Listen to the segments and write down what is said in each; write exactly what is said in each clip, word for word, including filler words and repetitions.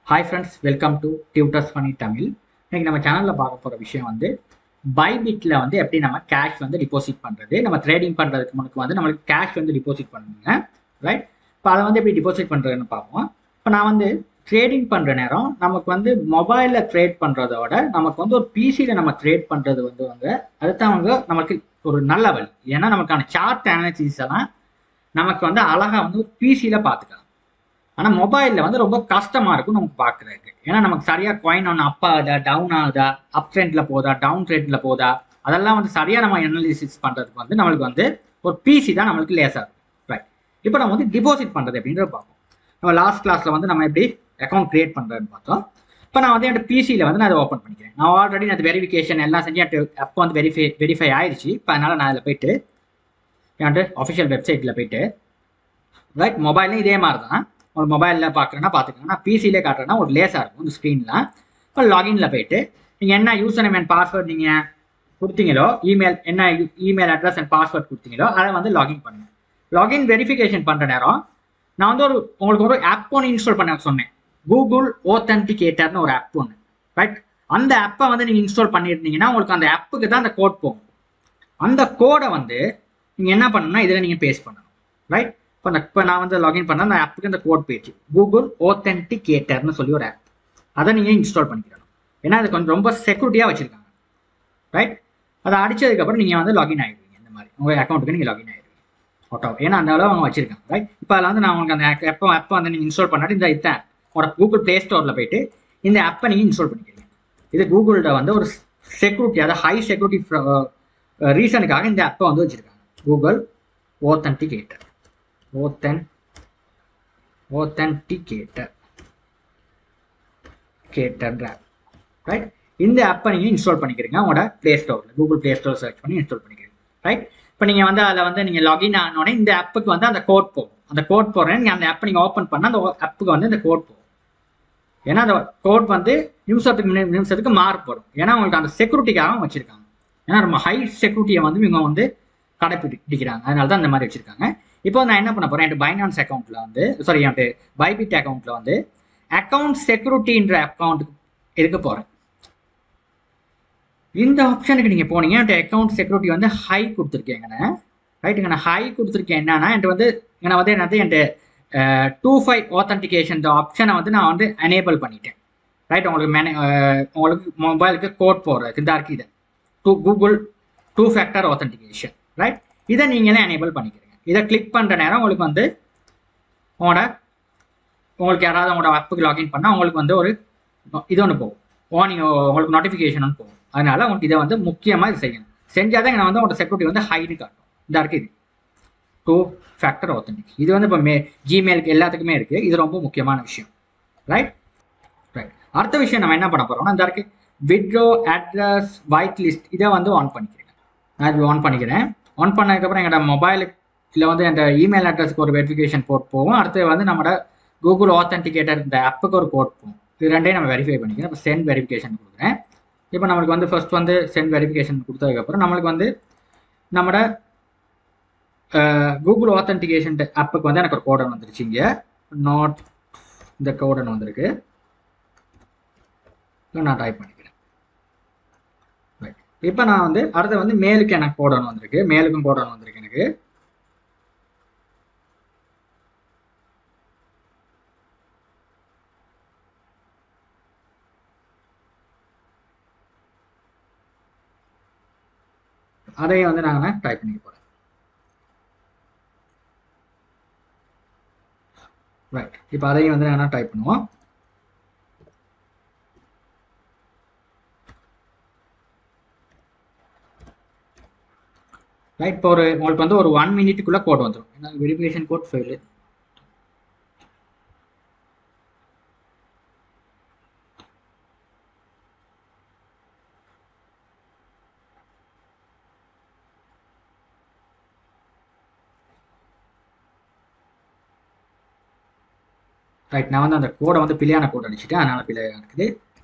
Hi friends, welcome to Tutors Funny Tamil. இன்னைக்கு நம்ம சேனல்ல பார்க்க போற விஷயம் வந்து பைபிட்ல வந்து எப்படி நம்ம கேஷ் வந்து டிபாசிட் பண்றது. நம்ம ட்ரேடிங் பண்றதுக்கு முன்னாடி வந்து நமக்கு கேஷ் வந்து டிபாசிட் பண்ணுங்க, ரைட்? இப்போ அதை வந்து எப்படி டிபாசிட் பண்றதுன்னு பார்ப்போம். இப்போ நான் வந்து ட்ரேடிங் பண்ற நேரம் நமக்கு வந்து மொபைல்ல ட்ரேட் பண்றதோட நமக்கு வந்து ஒரு பிசியில நம்ம ட்ரேட் பண்றது வந்து வந்து அதுதான் வந்து நமக்கு ஒரு நல்ல வழி. ஏன்னா நமக்கான சார்ட் அனாலிசிஸ் எல்லாம் நமக்கு வந்து அழகா வந்து ஒரு பிசியில பார்த்துக்கலாம். ஆனால் மொபைலில் வந்து ரொம்ப கஷ்டமாக இருக்கும் நமக்கு பார்க்குறதுக்கு. ஏன்னா நமக்கு சரியாக காயின் ஒன்று அப் ஆகுதா, டவுன் ஆகுதா, அப் ட்ரெண்டில் போதா, டவுன் ட்ரெண்டில் போதா, அதெல்லாம் வந்து சரியாக நம்ம அனாலிசிஸ் பண்ணுறதுக்கு வந்து நம்மளுக்கு வந்து ஒரு பிசி தான் நம்மளுக்கு லேசாக இருக்கும், ரைட்? இப்போ நம்ம வந்து டிபாசிட் பண்ணுறது அப்படின்றத பார்ப்போம். நம்ம லாஸ்ட் கிளாஸில் வந்து நம்ம எப்படி அக்கௌண்ட் கிரியேட் பண்ணுறதுன்னு பார்த்தோம். இப்போ நான் வந்து என் பிசியில் வந்து நான் அதை ஓப்பன் பண்ணிக்கிறேன். நான் ஆல்ரெடி நான் வெரிஃபிகேஷன் எல்லாம் செஞ்சு என் அப்போ வந்து வெரிஃபை வெரிஃபை ஆயிடுச்சு. இப்போ அதனால் நான் அதில் போயிட்டு என் அஃபிஷியல் வெப்சைட்டில் போயிட்டு, ரைட், மொபைல்லையும் இதே மாதிரி தான் ஒரு மொபைலில் பார்க்குறேன்னா பார்த்துக்கோங்க. நான் பிசியிலே காட்டுறேன்னா ஒரு லேசாக இருக்கும் இந்த ஸ்க்ரீனில். இப்போ லாகின்ல போயிட்டு நீங்கள் என்ன யூசர் நேம் அண்ட் பாஸ்வேர்ட் நீங்கள் கொடுத்தீங்களோ, இமெயில் என்ன இமெயில் அட்ரஸ் அண்ட் பாஸ்வேர்ட் கொடுத்தீங்களோ அதை வந்து லாகின் பண்ணுங்கள். லாகின் வெரிஃபிகேஷன் பண்ணுற நேரம் நான் வந்து ஒரு உங்களுக்கு ஒரு ஆப் ஒன்று இன்ஸ்டால் பண்ண சொன்னேன். கூகுள் ஆத்தென்டிகேட்டர்னு ஒரு ஆப் ஒன்று, ரைட்? அந்த ஆப்பை வந்து நீங்கள் இன்ஸ்டால் பண்ணியிருந்தீங்கன்னா உங்களுக்கு அந்த ஆப்புக்கு தான் அந்த கோட் போகும். அந்த கோடை வந்து நீங்கள் என்ன பண்ணணும்னா இதில் நீங்கள் பேஸ்ட் பண்ணணும், ரைட்? இப்போ இப்போ நான் வந்து லாகின் பண்ணால் அந்த ஆப்புக்கு இந்த கோட் போயிடுச்சு. கூகுள் ஆத்தென்டிகேட்டர்னு சொல்லி ஒரு ஆப், அதை நீங்கள் இன்ஸ்டால் பண்ணிக்கிறணும். ஏன்னா அது கொஞ்சம் ரொம்ப செக்யூரிட்டியாக வச்சுருக்காங்க, ரைட்? அதை அடிச்சதுக்கப்புறம் நீங்கள் வந்து லாகின் ஆகிடுவீங்க. இந்த மாதிரி உங்கள் அக்கௌண்ட்டுக்கு நீங்கள் லாகின் ஆகிடுவீங்க ஓட்டோ. ஏன்னா அந்த அளவு அவங்க வச்சிருக்காங்க, ரைட்? இப்போ அதில் வந்து நான் உங்களுக்கு அந்த எப்போ ஆப்பை வந்து நீங்கள் இன்ஸ்டால் பண்ணாட்டி இந்த இதான் உங்களோட கூகுள் ப்ளே ஸ்டோரில் போயிட்டு இந்த ஆப்பை நீங்கள் இன்ஸ்டால் பண்ணிக்கிறீங்க. இது கூகுள்கிட்ட வந்து ஒரு செக்யூரிட்டி, அதாவது ஹை செக்யூரிட்டி ரீசனுக்காக இந்த ஆப்பை வந்து வச்சுருக்காங்க. Google authenticator Authen authenticator cater app, right? இந்த ஆப்பை நீங்கள் இன்ஸ்டால் பண்ணிக்கிறீங்க உங்களோட ப்ளே ஸ்டோரில். கூகுள் ப்ளே ஸ்டோர் சர்ச் பண்ணி இன்ஸ்டால் பண்ணிக்கிறீங்க, ரைட்? இப்போ நீங்கள் வந்து அதில் வந்து நீங்கள் லாகின் ஆனோடனே இந்த ஆப்புக்கு வந்து அந்த கோட் போகும். அந்த கோட் போடுறேன் நீங்கள் அந்த ஆப்பை நீங்கள் ஓப்பன் பண்ணால் அந்த ஆப்புக்கு வந்து இந்த கோட் போகும். ஏன்னா அந்த கோட் வந்து நிமிஷத்துக்கு நிமிஷத்துக்கு மாறுபடும். ஏன்னா உங்களுக்கு அந்த செக்யூரிட்டிக்காக வச்சுருக்காங்க. ஏன்னா ரொம்ப ஹை செக்யூரிட்டியை வந்து இவங்க வந்து கடைப்பிடிக்கிறாங்க, அதனால தான் இந்த மாதிரி வச்சுருக்காங்க. இப்போ நான் என்ன பண்ண போறேன், என் பைனான்ஸ் அக்கௌண்ட்ல வந்து சாரி என் பைபிட் அக்கௌண்ட்ல வந்து அக்கௌண்ட் செக்யூரிட்டின்ற அக்கௌண்ட் இருக்க போறேன். இந்த ஆப்ஷனுக்கு நீங்க போனீங்க, என் அக்கௌண்ட் செக்யூரிட்டி வந்து ஹை கொடுத்துருக்கேங்கண்ணே, ரைட்டுங்க? நான் ஹை கொடுத்துருக்கேன். என்னன்னா என்கிட்ட வந்து நான் வந்து என்னது என் டூ ஃபைவ் ஆத்தென்டிகேஷன் ஆப்ஷனை வந்து நான் வந்து எனேபிள் பண்ணிட்டேன், ரைட்? உங்களுக்கு மேனே உங்களுக்கு மொபைலுக்கு கோட் போடுறதுக்கு இந்த இருக்கு, இது two Google two factor authentication, right? இதை நீங்களே எனேபிள் பண்ணிக்கிறீங்க. இதை கிளிக் பண்ணுற நேரம் உங்களுக்கு வந்து உங்களோட உங்களுக்கு யாராவது உங்களோட ஆப்புக்கு லாகின் பண்ணால் உங்களுக்கு வந்து ஒரு இது ஒன்று போகும், வார்னிங், உங்களுக்கு நோட்டிஃபிகேஷன் ஒன்று போகும். அதனால உங்களுக்கு இதை வந்து முக்கியமாக இது செய்யணும். செஞ்சால் தான் நான் வந்து உங்களோட செக்யூரிட்டி வந்து ஹைன்னு காட்டும். இந்த இருக்குது இது டூ ஃபேக்டர் ஆத்தென்டிக். இது வந்து இப்போ மே ஜிமெயிலுக்கு எல்லாத்துக்குமே இருக்குது. இது ரொம்ப முக்கியமான விஷயம், ரைட்? ரைட். அடுத்த விஷயம் நம்ம என்ன பண்ண போகிறோம்னா இந்த இருக்குது விட்ரோ அட்ரஸ் வைட் லிஸ்ட். இதை வந்து ஆன் பண்ணிக்கிறேன். நான் இது ஆன் பண்ணிக்கிறேன். ஆன் பண்ணதுக்கப்புறம் எங்களோட மொபைலுக்கு இல்லை வந்து என் இமெயில் அட்ரஸ்க்கு ஒரு வெரிஃபிகேஷன் கோட் போகும். அடுத்து வந்து நம்மளோட கூகுள் ஆத்தென்டிகேட்டர் இந்த ஆப்புக்கு ஒரு கோட் போகும். இது ரெண்டையும் நம்ம வெரிஃபை பண்ணிக்கிறோம். இப்போ சென்ட் வெரிஃபிகேஷன் கொடுக்குறேன். இப்போ நம்மளுக்கு வந்து ஃபர்ஸ்ட் வந்து சென்ட் வெரிஃபிகேஷன் கொடுத்ததுக்கப்புறம் நம்மளுக்கு வந்து நம்மளோட கூகுள் ஆத்தென்டிகேஷன் ஆப்புக்கு வந்து எனக்கு ஒரு கோடன் வந்துருச்சு. இங்கே நாட் இந்த கோடன் வந்திருக்கு. நான் டைப் பண்ணிக்கிறேன், ரைட்? இப்போ நான் வந்து அடுத்து வந்து மேலுக்கு எனக்கு கோடன் வந்திருக்கு. மேலுக்கும் கோடன் வந்திருக்கு எனக்கு. அதையும் வந்து நாங்கள் டைப் பண்ணிக்க போகிறேன், ரைட்? இப்போ அதையும் வந்து நாங்கள் டைப் பண்ணுவோம். ரைட். இப்போ ஒரு உங்களுக்கு வந்து ஒரு ஒன் மினிட்டுக்குள்ளே கோட் வந்துடும். ஏன்னா வெரிஃபிகேஷன் கோட் ஃபெயிலு. ரைட். நான் வந்து அந்த கோடை வந்து பிள்ளையான கோட் அடிச்சுட்டேன், அதனால பிள்ளையா இருக்குது,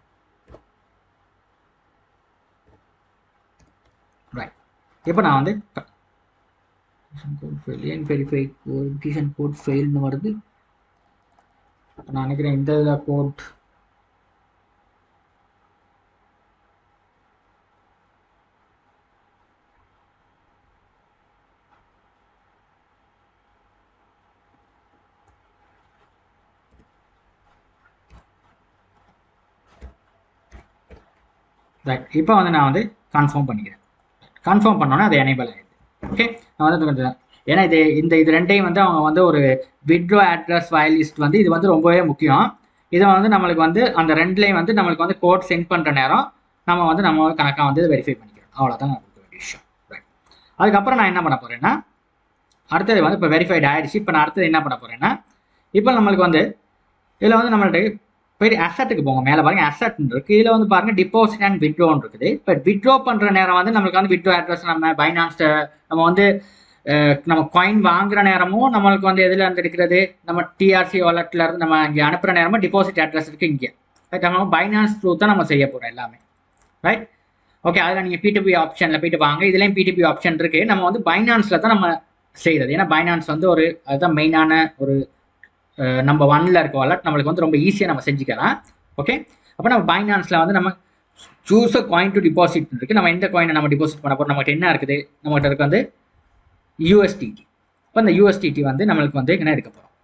ரைட்? இப்போ நான் வந்து கோட் ஃபெயில் ஏன் வெரிஃபை வெரிஃபிகேஷன் கோட் ஃபெயில்னு வருது. நான் நினைக்கிறேன் இந்த இதில் கோட் ரைட். இப்போ வந்து நான் வந்து கன்ஃபார்ம் பண்ணிக்கிறேன். கன்ஃபார்ம் பண்ணோன்னே அது எனேபிள் ஆகிடுது. ஓகே, நான் வந்து கொஞ்சம் ஏன்னா இது இந்த இது ரெண்டையும் வந்து அவங்க வந்து ஒரு விட்ரோ அட்ரஸ் ஃபைல் லிஸ்ட் வந்து இது வந்து ரொம்பவே முக்கியம். இதை வந்து நம்மளுக்கு வந்து அந்த ரெண்டுலேயும் வந்து நம்மளுக்கு வந்து கோட் சென்ட் பண்ணுற நேரம் நம்ம வந்து நம்ம கணக்காக வந்து வெரிஃபை பண்ணிக்கிறோம். அவ்வளோதான் நான் கொடுக்க வேண்டிய விஷயம். ரைட். அதுக்கப்புறம் நான் என்ன பண்ண போகிறேன்னா அடுத்தது வந்து இப்போ வெரிஃபைட் ஆகிடுச்சு. இப்போ நான் அடுத்தது என்ன பண்ண போகிறேன்னா இப்போ நம்மளுக்கு வந்து இதில் வந்து நம்மள்ட்ட போய் அசட்டுக்கு போங்க. மேலே பாருங்க அசட் இருக்கு. இதில் வந்து பாருங்க டிபாசிட் அண்ட் விட்ரோன்னு இருக்குது. இப்போ விட்ரோ பண்ணுற நேரம் வந்து நம்மளுக்கு வந்து விட்ரோ அட்ரஸ் நம்ம பைனான்ஸ் நம்ம வந்து நம்ம காயின் வாங்குற நேரமும் நம்மளுக்கு வந்து எதில் இருந்து எடுக்கிறது நம்ம டிஆர்சி வாலெட்ல இருந்து நம்ம இங்கே அனுப்புகிற நேரமும் டிபாசிட் அட்ரஸ் இருக்குது இங்கே. ரைட். நம்ம பைனான்ஸ் த்ரூ தான் நம்ம செய்ய போகிறோம் எல்லாமே. ரைட். ஓகே, அதில் நீங்கள் பிடிபி ஆப்ஷனில் போயிட்டு வாங்க. இதுலேயும் பிடிபி ஆப்ஷன் இருக்குது. நம்ம வந்து பைனான்ஸில் தான் நம்ம செய்கிறது. ஏன்னா பைனான்ஸ் வந்து ஒரு அதுதான் மெயினான ஒரு நம்ம ஒன்ல இருக்க வாலெட் நம்மளுக்கு வந்து ரொம்ப ஈஸியாக நம்ம செஞ்சுக்கலாம். ஓகே, அப்போ நம்ம பைனான்ஸில் வந்து நம்ம choose a coin to deposit இருக்குது. நம்ம எந்த காயினை நம்ம டிபாசிட் பண்ண போகிறோம், நம்மகிட்ட என்ன இருக்குது, நம்மகிட்ட இருக்கு வந்து யூஎஸ்டிடி. இப்போ இந்த யூஎஸ்டிடி வந்து நம்மளுக்கு வந்து என்ன எடுக்க போகிறோம்.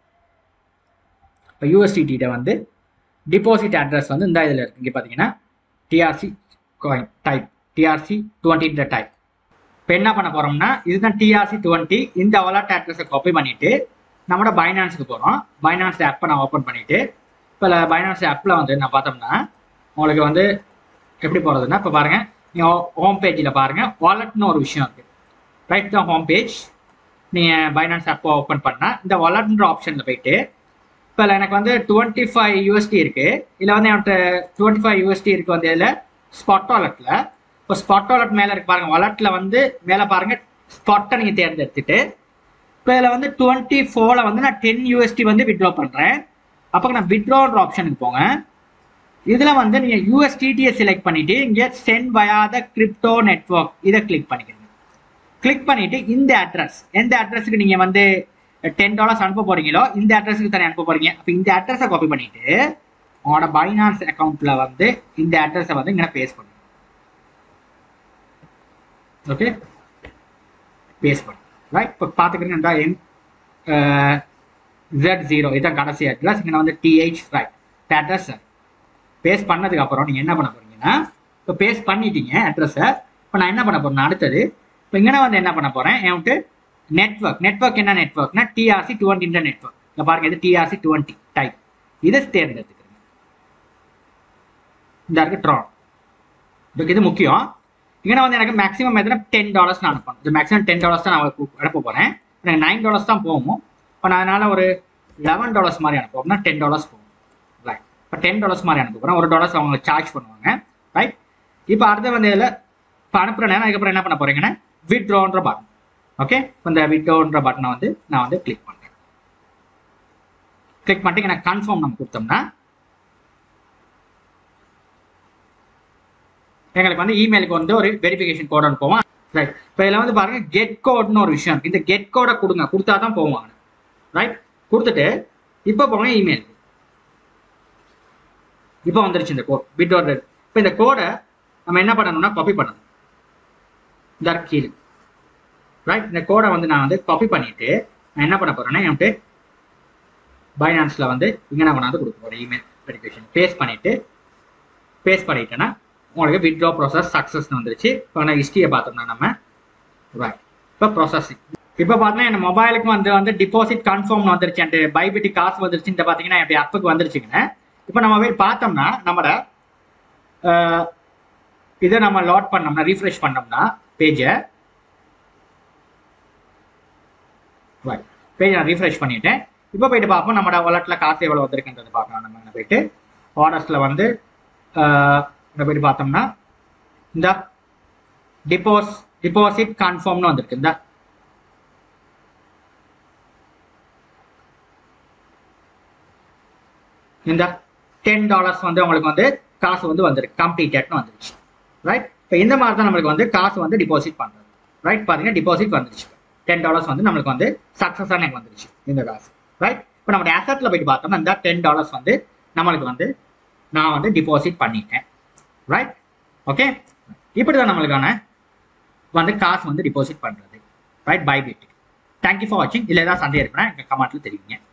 இப்போ யூஎஸ்டிடியிட வந்து டிபாசிட் அட்ரஸ் வந்து இந்த இதில் இருக்குது. இங்கே பார்த்தீங்கன்னா டிஆர்சி காயின் டைப் டிஆர்சி டுவெண்ட்டின்ற டைப். இப்போ என்ன பண்ண போகிறோம்னா இதுதான் டிஆர்சி டுவெண்ட்டி. இந்த வாலெட் அட்ரஸை காப்பி பண்ணிவிட்டு நம்மளோட பைனான்ஸுக்கு போகிறோம். பைனான்ஸ் ஆப்பை நான் ஓப்பன் பண்ணிவிட்டு இப்போ பைனான்ஸ் ஆப்பில் வந்து நான் பார்த்தோம்னா உங்களுக்கு வந்து எப்படி போகிறதுன்னா இப்போ பாருங்கள், நீங்கள் ஹோம் பேஜில் பாருங்கள் வாலெட்னு ஒரு விஷயம் இருக்குது. ரைட் தான் ஹோம் பேஜ். நீங்கள் பைனான்ஸ் ஆப்பை ஓப்பன் பண்ணால் இந்த வாலெட்ன்ற ஆப்ஷனில் போயிட்டு இப்போ எனக்கு வந்து டுவெண்ட்டி ஃபைவ் யூஎஸ்டி இருக்குது. இதில் வந்து என்கிட்ட டுவெண்ட்டி ஃபைவ் யூஎஸ்டி இருக்குது வந்து இதில் ஸ்பாட் வாலெட்டில். இப்போ ஸ்பாட் வாலெட் மேலே இருக்கு பாருங்கள், வாலெட்டில் வந்து மேலே பாருங்கள் ஸ்பாட்டை நீங்கள் தேர்ந்தெடுத்துட்டு இப்போ இதில் வந்து டுவெண்ட்டி ஃபோரில் வந்து நான் டென் யூஎஸ்டி வந்து விட்ரா பண்ணுறேன். அப்போ நான் விட்ரான்ற ஆப்ஷனுக்கு போங்க. இதில் வந்து நீங்கள் யூஎஸ்டிடியை செலக்ட் பண்ணிவிட்டு இங்கே send via the crypto network இதை கிளிக் பண்ணிக்கிறீங்க. கிளிக் பண்ணிவிட்டு இந்த அட்ரஸ் எந்த அட்ரஸுக்கு நீங்கள் வந்து டென் டாலர்ஸ் அனுப்ப போகிறீங்களோ இந்த அட்ரஸுக்கு தானே அனுப்ப போகிறீங்க. அப்போ இந்த அட்ரஸை காப்பி பண்ணிவிட்டு உங்களோட பைனான்ஸ் அக்கௌண்ட்டில் வந்து இந்த அட்ரஸை வந்து இங்கே பேஸ்ட் பண்ணுங்க. ஓகே, பேஸ்ட் பண்ணு. ரைட். இப்போ பார்த்துக்கிறீங்கன்னா என் ஜெட் ஜீரோ இதுதான் கடைசி அட்ரஸ். இங்கே வந்து டிஹெச் ரைட் இந்த அட்ரஸ் பேஸ்ட் பண்ணதுக்கு அப்புறம் நீங்கள் என்ன பண்ண போறீங்கன்னா இப்போ பேஸ்ட் பண்ணிட்டீங்க அட்ரஸை. இப்போ நான் என்ன பண்ண போறேன் அடுத்தது இப்போ இங்கே வந்து என்ன பண்ண போகிறேன் என்கிட்ட நெட்வொர்க் நெட்வொர்க் என்ன நெட்வொர்க்னா டிஆர்சி டுவெண்ட்டின்ற நெட்வொர்க். இங்கே பாருங்க இது டிஆர்சி டுவெண்ட்டி டைப். இதை தேர்ந்தெடுத்துக்கிறேங்க. இந்த இருக்கு ட்ரான். இதுக்கு இது முக்கியம். இங்கே வந்து எனக்கு மேக்ஸிமம் எத்தனை டென் டாலர்ஸ் நான் அனுப்பணும். இது மேக்ஸிமம் டென் டாலர்ஸ் தான் நான் அனுப்ப போகிறேன். எனக்கு நைன் டாலர்ஸ் தான் போகும். இப்போ நான் அதனால் ஒரு லெவன் டாலர்ஸ் மாதிரி அனுப்புவோம்னா டென் டாலர்ஸ் போகும். ரைட். இப்போ டென் டாலர்ஸ் மாதிரி அனுப்ப போகிறேன். ஒரு டாலர்ஸ் அவங்க சார்ஜ் பண்ணுவாங்க. ரைட். இப்போ அடுத்த வந்து இதில் இப்போ அனுப்புகிற நேரம் அதுக்கப்புறம் என்ன பண்ண போகிறீங்கன்னா விட்ரோன்ற பட்டன். ஓகே, இப்போ இந்த விட்ரோன்ற பட்டனை வந்து நான் வந்து கிளிக் பண்ணுறேன். கிளிக் பண்ணிட்டு எனக்கு கன்ஃபார்ம் நம்ம கொடுத்தோம்னா எங்களுக்கு வந்து இமெயிலுக்கு வந்து ஒரு வெரிஃபிகேஷன் கோட் அனுப்புவோம். ரைட். இப்போ இதில் வந்து பாருங்க கெட் கோட்னு ஒரு விஷயம். இந்த கெட் கோடை கொடுங்க, கொடுத்தா தான் போவாங்க. ரைட். கொடுத்துட்டு இப்போ போங்க இமெயில். இப்போ வந்துருச்சு இந்த கோட் விட்ரோ. இப்போ இந்த கோடை நம்ம என்ன பண்ணணும்னா காப்பி பண்ணணும். இந்த கீழே ரைட். இந்த கோடை வந்து நான் வந்து காப்பி பண்ணிட்டு நான் என்ன பண்ண போறேன்னா என்கிட்ட பைனான்ஸில் வந்து இங்கே நான் கொண்டாந்து கொடுக்க போகிறேன். இமெயில் வெரிஃபிகேஷன் பேஸ்ட் பண்ணிட்டு பேஸ்ட் பண்ணிட்டேன்னா உங்களுக்கு விட்ரோ ப்ராசஸ் சக்ஸஸ்னு வந்துருச்சு. இப்போ நான் ஹிஸ்ட்ரியை பார்த்தோம்னா நம்ம ரைட் இப்போ ப்ராசஸிங் இப்போ பார்த்தீங்கன்னா என் மொபைலுக்கு வந்து வந்து டிபாசிட் கன்ஃபார்ம் வந்துருச்சு. என் பைபிட் காசு வந்துருச்சு. இந்த பார்த்தீங்கன்னா என் ஆப்புக்கு வந்துருச்சுங்க. இப்போ நம்ம போய் பார்த்தோம்னா நம்மளோட இதை நம்ம லாட் பண்ணோம்னா ரீஃப்ரெஷ் பண்ணோம்னா பேஜை ரைட் பேஜ் நான் ரீஃப்ரெஷ் பண்ணிட்டேன். இப்போ போயிட்டு பார்ப்போம் நம்மளோட வாலெட்டில் காசு எவ்வளோ வந்திருக்குன்றது பார்க்கலாம். நம்ம என்ன போயிட்டு ஆர்டர்ஸில் வந்து இங்கே போயிட்டு பார்த்தோம்னா இந்த டிபாஸ் டிபாசிட் கன்ஃபார்ம்னு வந்திருக்கு. இந்த இந்த டென் டாலர்ஸ் வந்து உங்களுக்கு வந்து காசு வந்து வந்திருக்கு. கம்ப்ளீட்டட்னு வந்துருச்சு. ரைட். இப்போ இந்த மாதிரி தான் நம்மளுக்கு வந்து காசு வந்து டிபாசிட் பண்ணுறது. ரைட். பாருங்க டிபாசிட் வந்துருச்சு. டென் டாலர்ஸ் வந்து நம்மளுக்கு வந்து சக்ஸஸாக எனக்கு வந்துருச்சு இந்த காசு. ரைட். இப்போ நம்மளுடைய அசெட்டில் போயிட்டு பார்த்தோம்னா இந்த டென் டாலர்ஸ் வந்து நம்மளுக்கு வந்து நான் வந்து டிபாசிட் பண்ணிட்டேன். ரைட். ஓகே, இப்படி தான் நம்மளுக்கான வந்து காசு வந்து டிபாசிட் பண்ணுறது. ரைட். பைபிட். தேங்க்யூ ஃபார் வாட்சிங். இல்லை ஏதாவது சந்தேகம் இருக்குன்னா எனக்கு கமெண்ட்டில் தெரிவிங்க.